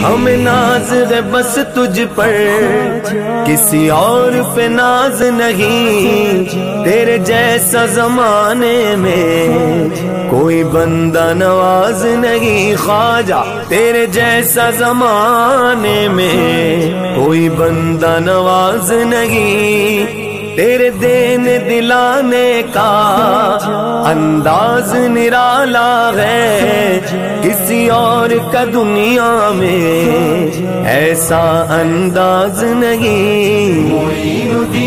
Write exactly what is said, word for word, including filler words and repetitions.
हमें नाज है बस तुझ पर, किसी और पे नाज नहीं। तेरे जैसा जमाने में कोई बंदा नवाज नहीं। ख्वाजा तेरे जैसा जमाने में कोई बंदा नवाज नहीं। तेरे देने दिलाने का अंदाज निराला है, किसी और का दुनिया में ऐसा अंदाज नहीं।